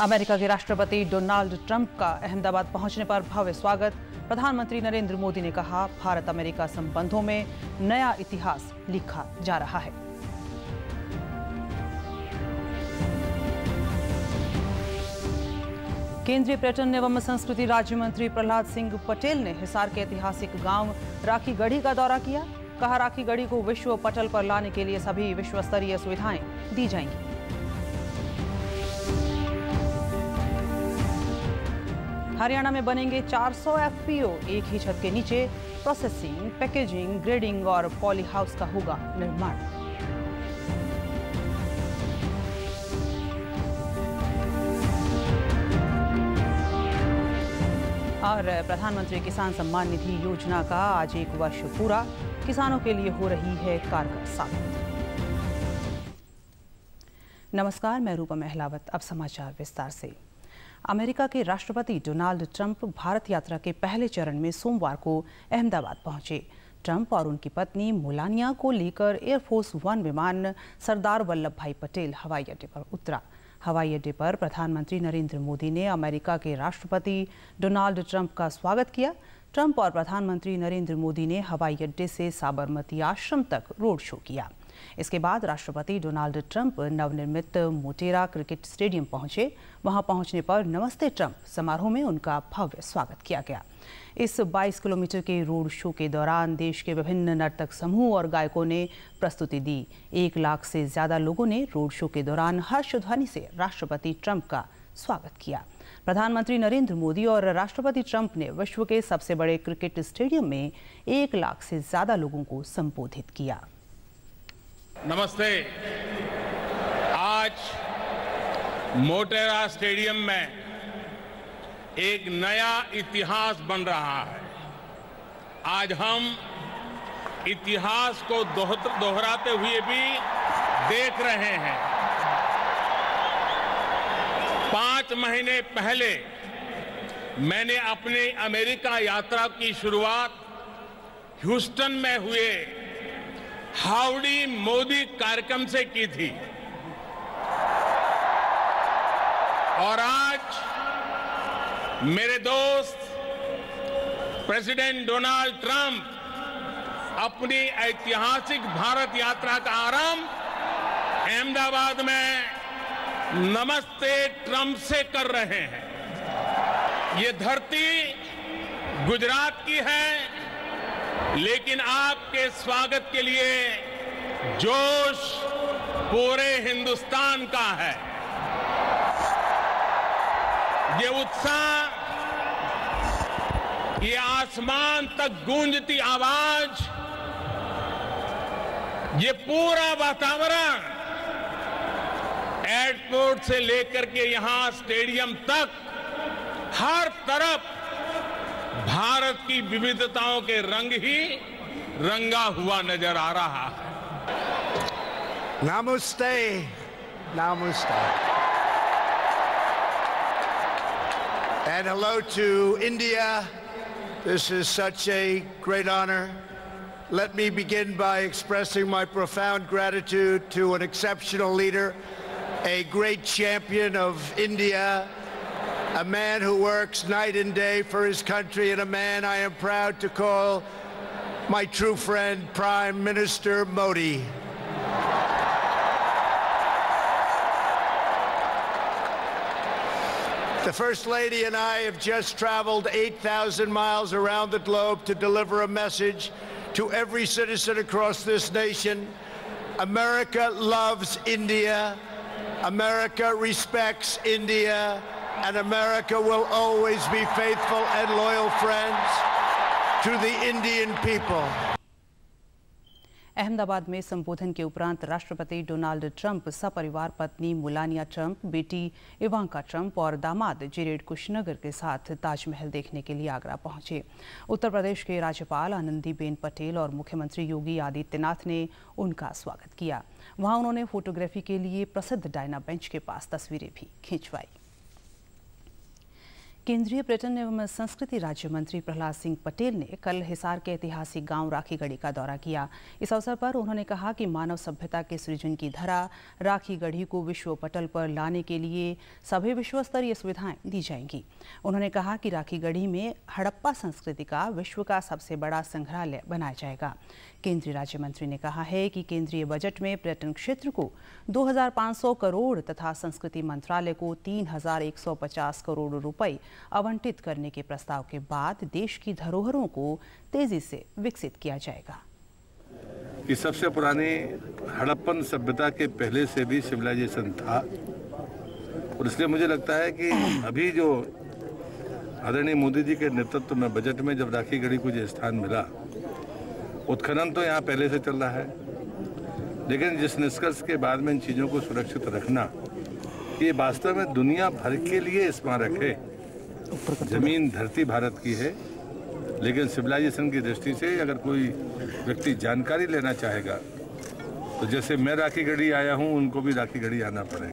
America के राष्ट्रपति Donald Trump का अहमदाबाद पहुंचने पर भव्य स्वागत। प्रधानमंत्री नरेंद्र मोदी ने कहा, भारत अमेरिका संबंधों में नया इतिहास लिखा जा रहा है। केंद्रीय पर्यटन एवं संस्कृति राज्य मंत्री प्रहलाद सिंह पटेल ने हिसार के ऐतिहासिक गांव राखीगढ़ी का दौरा किया। कहा, राखीगढ़ी को विश्व पटल पर लाने के लिए सभी विश्व स्तरीय सुविधाएं दी जाएंगी। हरियाणा में बनेंगे 400 एफपीओ। एक ही छत के नीचे प्रोसेसिंग, पैकेजिंग, ग्रेडिंग और पॉली हाउस का होगा निर्माण। और प्रधानमंत्री किसान सम्मान निधि योजना का आज 1 वर्ष पूरा। किसानों के लिए हो रही है कारगर साबित। नमस्कार, मैं रूपा महलावत। अब समाचार विस्तार से। अमेरिका के राष्ट्रपति डोनाल्ड ट्रंप भारत यात्रा के पहले चरण में सोमवार को अहमदाबाद पहुंचे। ट्रंप और उनकी पत्नी मेलानिया को लेकर एयरफोर्स 1 विमान सरदार वल्लभ भाई पटेल हवाई अड्डे पर उतरा। हवाई अड्डे पर प्रधानमंत्री नरेंद्र मोदी ने अमेरिका के राष्ट्रपति डोनाल्ड ट्रंप का स्वागत किया। ट्रंप और प्रधानमंत्री नरेंद्र मोदी ने हवाई अड्डे से साबरमती आश्रम तक रोड शो किया। इसके बाद राष्ट्रपति डोनाल्ड ट्रंप नवनिर्मित मोटेरा क्रिकेट स्टेडियम पहुंचे। वहां पहुंचने पर नमस्ते ट्रंप समारोह में उनका भव्य स्वागत किया गया। इस 22 किलोमीटर के रोड शो के दौरान देश के विभिन्न नर्तक समूह और गायकों ने प्रस्तुति दी। 1 लाख से ज्यादा लोगों ने रोड शो के दौरान हर्षध्वनि से राष्ट्रपति ट्रंप का स्वागत किया। प्रधानमंत्री नरेंद्र मोदी और राष्ट्रपति ट्रंप ने विश्व के सबसे बड़े क्रिकेट स्टेडियम में 1 लाख से ज्यादा लोगों को संबोधित किया। नमस्ते। आज मोटेरा स्टेडियम में एक नया इतिहास बन रहा है। आज हम इतिहास को दोहराते हुए भी देख रहे हैं। 5 महीने पहले मैंने अपनी अमेरिका यात्रा की शुरुआत ह्यूस्टन में हुए हाउडी मोदी कार्यक्रम से की थी और आज मेरे दोस्त प्रेसिडेंट डोनाल्ड ट्रंप अपनी ऐतिहासिक भारत यात्रा का आरंभ अहमदाबाद में नमस्ते ट्रंप से कर रहे हैं। ये धरती गुजरात की है, लेकिन आपके स्वागत के लिए जोश पूरे हिंदुस्तान का है। ये उत्साह, ये आसमान तक गूंजती आवाज, ये पूरा वातावरण एयरपोर्ट से लेकर के यहां स्टेडियम तक हर तरफ भारत की विविधताओं के रंग ही रंगा हुआ नजर आ रहा है। नमस्ते, नमस्ते। And hello to India. This is such a great honor. Let me begin by expressing my profound gratitude to an exceptional leader, a great champion of India, a man who works night and day for his country, and a man I am proud to call my true friend, Prime Minister Modi. The First Lady and I have just traveled 8,000 miles around the globe to deliver a message to every citizen across this nation. America loves India. America respects India. And America will always be faithful and loyal friends to the Indian people. Ahmedabad में संबोधन के उपरांत राष्ट्रपति Donald Trump सपरिवार पत्नी Melania Trump, बेटी Ivanka Trump और दामाद जेरेड कुशनगर के साथ ताजमहल देखने के लिए आगरा पहुंचे। उत्तर प्रदेश के राज्यपाल आनंदीबेन पटेल और मुख्यमंत्री योगी आदित्यनाथ ने उनका स्वागत किया। वहां उन्होंने फोटोग्राफी के लिए प्रसिद्ध डायना बेंच के पास तस्वीरें भी खिंचवाई। केंद्रीय पर्यटन एवं संस्कृति राज्य मंत्री प्रहलाद सिंह पटेल ने कल हिसार के ऐतिहासिक गांव राखीगढ़ी का दौरा किया। इस अवसर पर उन्होंने कहा कि मानव सभ्यता के सृजन की धरा राखीगढ़ी को विश्व पटल पर लाने के लिए सभी विश्व स्तरीय सुविधाएं दी जाएंगी। उन्होंने कहा कि राखीगढ़ी में हड़प्पा संस्कृति का विश्व का सबसे बड़ा संग्रहालय बनाया जाएगा। केंद्रीय राज्य मंत्री ने कहा है कि केंद्रीय बजट में पर्यटन क्षेत्र को 2500 करोड़ तथा संस्कृति मंत्रालय को 3150 करोड़ रुपए आवंटित करने के प्रस्ताव के बाद देश की धरोहरों को तेजी से विकसित किया जाएगा। कि सबसे पुरानी हड़प्पन सभ्यता के पहले से भी सिविलाइजेशन था और इसलिए मुझे लगता है कि अभी जो आदरणीय मोदी जी के नेतृत्व में बजट में जब राखीगढ़ी को जो स्थान मिला, उत्खनन तो यहाँ पहले से चल रहा है, लेकिन जिस निष्कर्ष के बाद में इन चीज़ों को सुरक्षित रखना, ये वास्तव में दुनिया भर के लिए स्मारक है। जमीन धरती भारत की है, लेकिन सिविलाइजेशन की दृष्टि से अगर कोई व्यक्ति जानकारी लेना चाहेगा तो जैसे मैं राखीगढ़ी आया हूँ, उनको भी राखीगढ़ी आना पड़ेगा।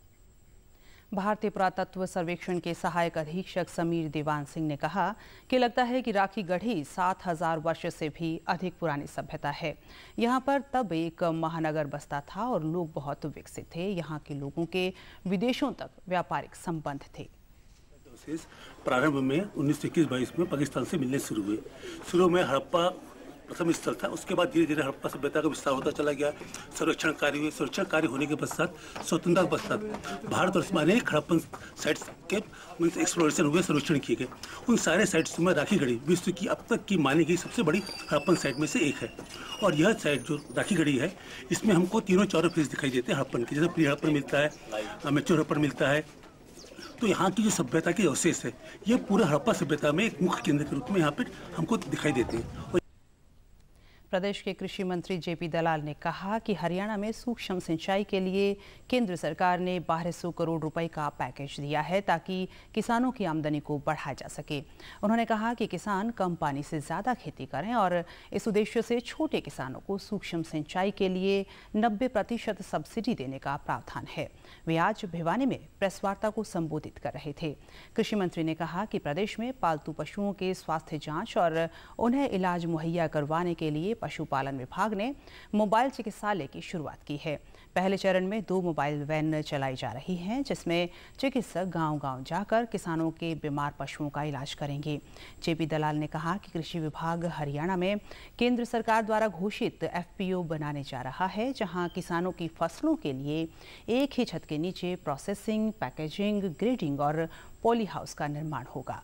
भारतीय पुरातत्व सर्वेक्षण के सहायक अधीक्षक समीर देवान सिंह ने कहा कि लगता है कि राखीगढ़ी 7000 वर्ष से भी अधिक पुरानी सभ्यता है। यहाँ पर तब एक महानगर बसता था और लोग बहुत विकसित थे। यहाँ के लोगों के विदेशों तक व्यापारिक संबंध थे। प्रारंभ में 1921-22 में पाकिस्तान से मिलने शुरू हुए। शुरू में हड़प्पा प्रथम स्थल था, उसके बाद धीरे धीरे हड़प्पा सभ्यता का विस्तार होता चला गया। सर्वेक्षण कार्य हुए, सर्वेक्षण कार्य होने के पश्चात स्वतंत्रता के पश्चात भारतवर्ष में अनेक हड़प्पन साइट्स के एक्सप्लोरेशन हुए, सर्वेक्षण किए गए। उन सारे साइट्स में राखीगढ़ी विश्व की अब तक की मानी गई सबसे बड़ी हड़प्पन साइट में से एक है। और यह साइट जो राखीगढ़ी है, इसमें हमको तीनों चारों फेज दिखाई देते हैं हड़प्पन के, जैसे प्री हड़प्पन मिलता है, मैच्योर हड़प्पन मिलता है। तो यहाँ की जो सभ्यता के अवशेष है, ये पूरे हड़प्पा सभ्यता में एक मुख्य केंद्र के रूप में यहाँ पे हमको दिखाई देते हैं। प्रदेश के कृषि मंत्री जेपी दलाल ने कहा कि हरियाणा में सूक्ष्म सिंचाई के लिए केंद्र सरकार ने 1200 करोड़ रुपए का पैकेज दिया है ताकि किसानों की आमदनी को बढ़ाया जा सके। उन्होंने कहा कि किसान कम पानी से ज़्यादा खेती करें और इस उद्देश्य से छोटे किसानों को सूक्ष्म सिंचाई के लिए 90% सब्सिडी देने का प्रावधान है। वे आज भिवानी में प्रेस वार्ता को संबोधित कर रहे थे। कृषि मंत्री ने कहा कि प्रदेश में पालतू पशुओं के स्वास्थ्य जाँच और उन्हें इलाज मुहैया करवाने के लिए पशुपालन विभाग ने मोबाइल चिकित्सालय की शुरुआत की है। पहले चरण में 2 मोबाइल वैन चलाई जा रही हैं, जिसमें चिकित्सक गांव-गांव जाकर किसानों के बीमार पशुओं का इलाज करेंगे। जेपी दलाल ने कहा कि कृषि विभाग हरियाणा में केंद्र सरकार द्वारा घोषित FPO बनाने जा रहा है, जहां किसानों की फसलों के लिए एक ही छत के नीचे प्रोसेसिंग, पैकेजिंग, ग्रेडिंग और पॉली हाउस का निर्माण होगा।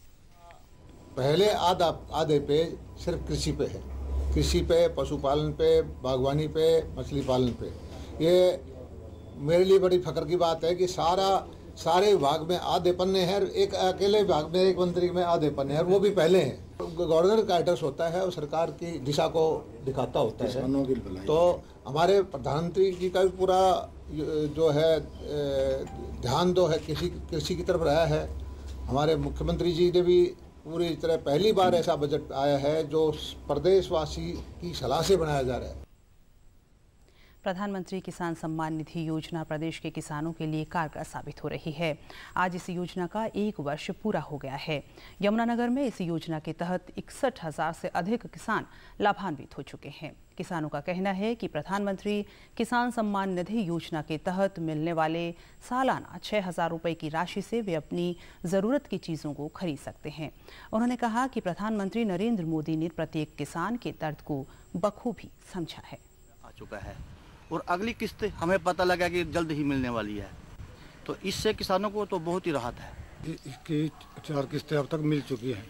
पहले आधे पे सिर्फ कृषि पे है, कृषि पे, पशुपालन पे, बागवानी पे, मछली पालन पे। ये मेरे लिए बड़ी फख्र की बात है कि सारे विभाग में आधे पन्ने हैं, एक अकेले विभाग में एक मंत्री में आधे पन्ने हैं, वो भी पहले हैं। गवर्नर का एड्रेस होता है और सरकार की दिशा को दिखाता होता है। तो हमारे प्रधानमंत्री जी का भी पूरा जो है ध्यान जो है कृषि की तरफ रहा है। हमारे मुख्यमंत्री जी ने भी पूरी तरह पहली बार ऐसा बजट आया है जो प्रदेशवासी की सलाह से बनाया जा रहा है। प्रधानमंत्री किसान सम्मान निधि योजना प्रदेश के किसानों के लिए कारगर साबित हो रही है। आज इस योजना का 1 वर्ष पूरा हो गया है। यमुनानगर में इस योजना के तहत 61,000 से अधिक किसान लाभान्वित हो चुके हैं। किसानों का कहना है कि प्रधानमंत्री किसान सम्मान निधि योजना के तहत मिलने वाले सालाना 6,000 रुपए की राशि से वे अपनी ज़रूरत की चीज़ों को खरीद सकते हैं। उन्होंने कहा कि प्रधानमंत्री नरेंद्र मोदी ने प्रत्येक किसान के दर्द को बखूबी समझा है। आ चुका है और अगली किस्त हमें पता लगा कि जल्द ही मिलने वाली है, तो इससे किसानों को तो बहुत ही राहत है। इसकी 4 किस्तें अब तक मिल चुकी हैं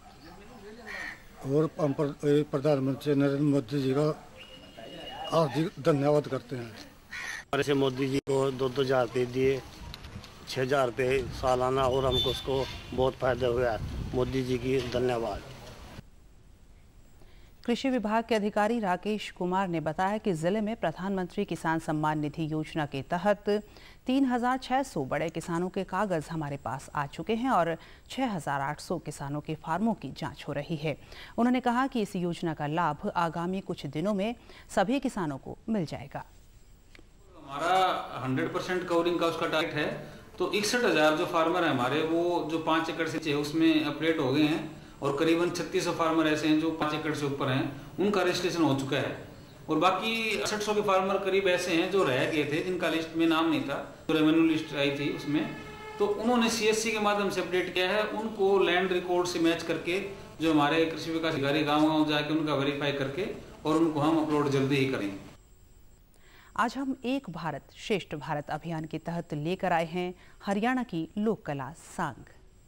और हम प्रधानमंत्री नरेंद्र मोदी जी का हार्दिक धन्यवाद करते हैं। हमारे से मोदी जी को 2,000 रुपये दिए, 6,000 रुपये सालाना, और हमको उसको बहुत फायदा हुआ। मोदी जी की धन्यवाद। कृषि विभाग के अधिकारी राकेश कुमार ने बताया कि जिले में प्रधानमंत्री किसान सम्मान निधि योजना के तहत 3,600 बड़े किसानों के कागज हमारे पास आ चुके हैं और 6,800 किसानों के फार्मों की जांच हो रही है। उन्होंने कहा कि इस योजना का लाभ आगामी कुछ दिनों में सभी किसानों को मिल जाएगा। हमारा 100% कवरिंग का उसका टारगेट है, तो 61,000 जो फार्मर हैं हमारे, वो जो 5 एकड़ से नीचे उसमें अपडेट हो गए हैं, और करीबन 3600 फार्मर ऐसे हैं जो 5 एकड़ से ऊपर हैं, उनका रजिस्ट्रेशन हो चुका है। और बाकी 6800 के फार्मर करीब ऐसे हैं जो रह गए थे, जिनका लिस्ट में नाम नहीं था, जो रेवेन्यू लिस्ट आई थी उसमें, तो उन्होंने CSC के माध्यम से अपडेट किया है। उनको लैंड रिकॉर्ड से मैच करके जो हमारे कृषि विकास अधिकारी गाँव जाके उनका वेरीफाई करके और उनको हम अपलोड जल्दी ही करेंगे। आज हम एक भारत श्रेष्ठ भारत अभियान के तहत लेकर आए हैं हरियाणा की लोक कला सांग।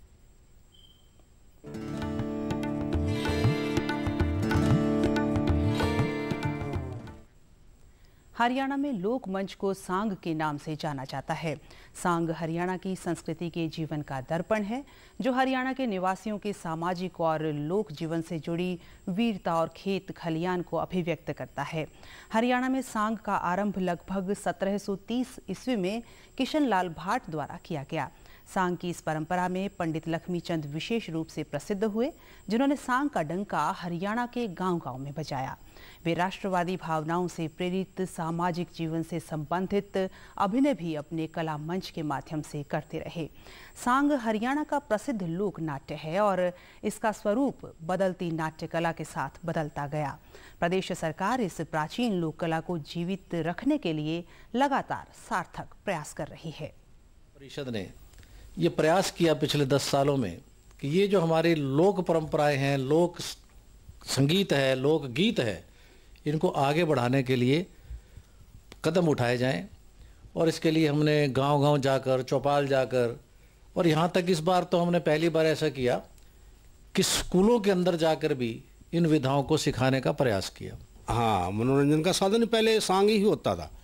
हरियाणा में लोक मंच को सांग के नाम से जाना जाता है। सांग हरियाणा की संस्कृति के जीवन का दर्पण है, जो हरियाणा के निवासियों के सामाजिक और लोक जीवन से जुड़ी वीरता और खेत खलियान को अभिव्यक्त करता है। हरियाणा में सांग का आरंभ लगभग 1730 ईस्वी में किशन लाल भाट द्वारा किया गया। सांग की इस परंपरा में पंडित लक्ष्मीचंद विशेष रूप से प्रसिद्ध हुए, जिन्होंने सांग का डंका हरियाणा के गांव-गांव में बजाया। वे राष्ट्रवादी भावनाओं से प्रेरित सामाजिक जीवन से संबंधित अभिनय भी अपने कला मंच के माध्यम से करते रहे। सांग हरियाणा का प्रसिद्ध लोक नाट्य है और इसका स्वरूप बदलती नाट्य कला के साथ बदलता गया। प्रदेश सरकार इस प्राचीन लोक कला को जीवित रखने के लिए लगातार सार्थक प्रयास कर रही है। परिषद ने ये प्रयास किया पिछले 10 सालों में कि ये जो हमारी लोक परंपराएं हैं, लोक संगीत है, लोक गीत है, इनको आगे बढ़ाने के लिए कदम उठाए जाएं। और इसके लिए हमने गांव-गांव जाकर, चौपाल जाकर, और यहाँ तक इस बार तो हमने पहली बार ऐसा किया कि स्कूलों के अंदर जाकर भी इन विधाओं को सिखाने का प्रयास किया। हाँ, मनोरंजन का साधन पहले सांग ही होता था।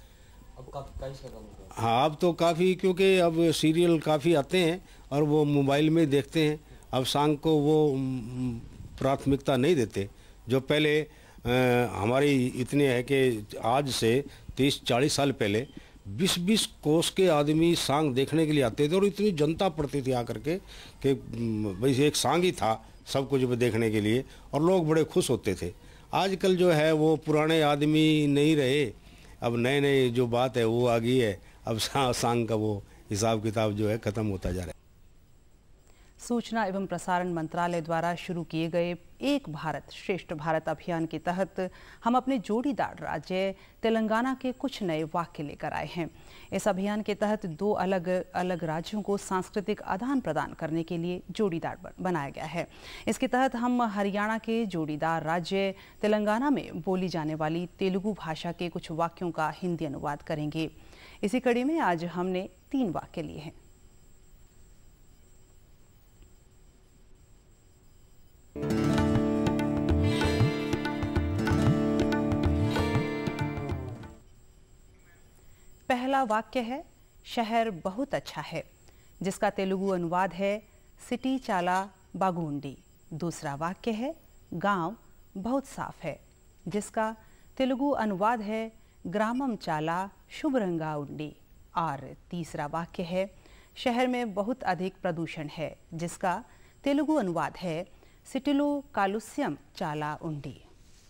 हाँ, अब तो काफ़ी, क्योंकि अब सीरियल काफ़ी आते हैं और वो मोबाइल में देखते हैं। अब सांग को वो प्राथमिकता नहीं देते। जो पहले हमारी इतने है कि आज से 30-40 साल पहले 20-20 कोस के आदमी सांग देखने के लिए आते थे और इतनी जनता पड़ती थी आकर के कि भाई एक सांग ही था सब कुछ देखने के लिए, और लोग बड़े खुश होते थे। आजकल जो है वो पुराने आदमी नहीं रहे, अब नए नए जो बात है वो आ गई है। अब सांग का वो हिसाब किताब जो है ख़त्म होता जा रहा है। सूचना एवं प्रसारण मंत्रालय द्वारा शुरू किए गए एक भारत श्रेष्ठ भारत अभियान के तहत हम अपने जोड़ीदार राज्य तेलंगाना के कुछ नए वाक्य लेकर आए हैं। इस अभियान के तहत 2 अलग अलग राज्यों को सांस्कृतिक आदान प्रदान करने के लिए जोड़ीदार बनाया गया है। इसके तहत हम हरियाणा के जोड़ीदार राज्य तेलंगाना में बोली जाने वाली तेलुगु भाषा के कुछ वाक्यों का हिंदी अनुवाद करेंगे। इसी कड़ी में आज हमने 3 वाक्य लिए हैं। पहला वाक्य है शहर बहुत अच्छा है, जिसका तेलुगु अनुवाद है सिटी चाला बागुंडी। दूसरा वाक्य है गांव बहुत साफ है, जिसका तेलुगु अनुवाद है ग्रामम चाला शुभरंगा उंडी। और तीसरा वाक्य है शहर में बहुत अधिक प्रदूषण है, जिसका तेलुगु अनुवाद है सिटिलो कालुस्यम चाला उंडी।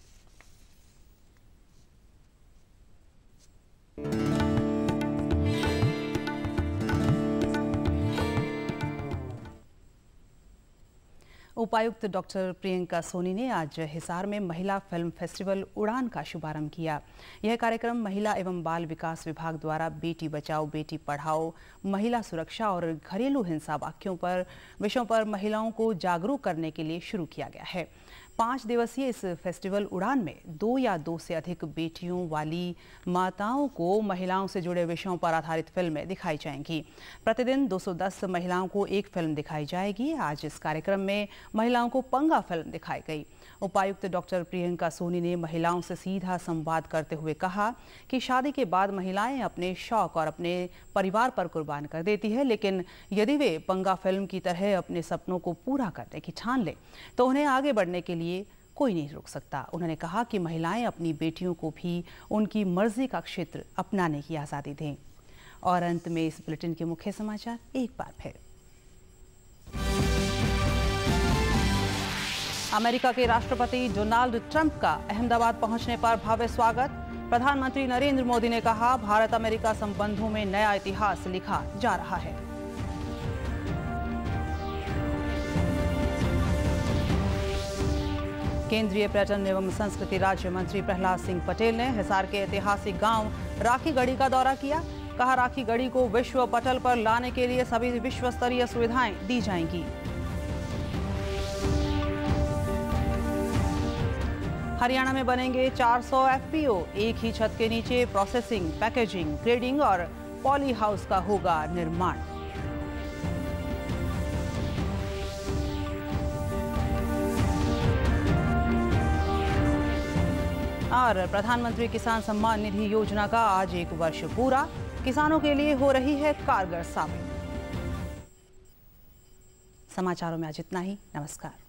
उपायुक्त डॉक्टर प्रियंका सोनी ने आज हिसार में महिला फिल्म फेस्टिवल उड़ान का शुभारंभ किया। यह कार्यक्रम महिला एवं बाल विकास विभाग द्वारा बेटी बचाओ बेटी पढ़ाओ, महिला सुरक्षा और घरेलू हिंसा विषयों पर महिलाओं को जागरूक करने के लिए शुरू किया गया है। 5 दिवसीय इस फेस्टिवल उड़ान में 2 या 2 से अधिक बेटियों वाली माताओं को महिलाओं से जुड़े विषयों पर आधारित फिल्में दिखाई जाएंगी। प्रतिदिन 210 महिलाओं को एक फिल्म दिखाई जाएगी। आज इस कार्यक्रम में महिलाओं को पंगा फिल्म दिखाई गई। उपायुक्त डॉक्टर प्रियंका सोनी ने महिलाओं से सीधा संवाद करते हुए कहा कि शादी के बाद महिलाएं अपने शौक और अपने परिवार पर कुर्बान कर देती है, लेकिन यदि वे पंगा फिल्म की तरह अपने सपनों को पूरा करने की ठान लें तो उन्हें आगे बढ़ने के लिए कोई नहीं रोक सकता। उन्होंने कहा कि महिलाएं अपनी बेटियों को भी उनकी मर्जी का क्षेत्र अपनाने की आज़ादी दें। और अंत में इस बुलेटिन के मुख्य समाचार एक बार फिर। अमेरिका के राष्ट्रपति डोनाल्ड ट्रंप का अहमदाबाद पहुंचने पर भव्य स्वागत। प्रधानमंत्री नरेंद्र मोदी ने कहा, भारत अमेरिका संबंधों में नया इतिहास लिखा जा रहा है। केंद्रीय पर्यटन एवं संस्कृति राज्य मंत्री प्रहलाद सिंह पटेल ने हिसार के ऐतिहासिक गांव राखीगढ़ी का दौरा किया। कहा, राखीगढ़ी को विश्व पटल पर लाने के लिए सभी विश्व स्तरीय सुविधाएं दी जाएंगी। हरियाणा में बनेंगे 400 FPO। एक ही छत के नीचे प्रोसेसिंग, पैकेजिंग, ग्रेडिंग और पॉली हाउस का होगा निर्माण। और प्रधानमंत्री किसान सम्मान निधि योजना का आज 1 वर्ष पूरा। किसानों के लिए हो रही है कारगर साबित। समाचारों में आज इतना ही। नमस्कार।